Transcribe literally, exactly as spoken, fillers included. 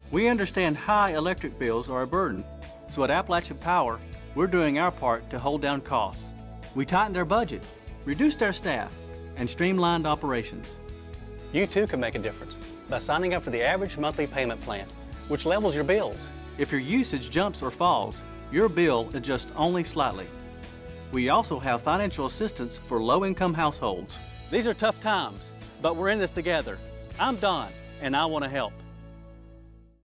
We understand high electric bills are a burden, so at Appalachian Power, we're doing our part to hold down costs. We tightened our budget, reduced our staff, and streamlined operations. You too can make a difference by signing up for the average monthly payment plan, which levels your bills. If your usage jumps or falls, your bill adjusts only slightly. We also have financial assistance for low-income households. These are tough times, but we're in this together. I'm Don, and I want to help.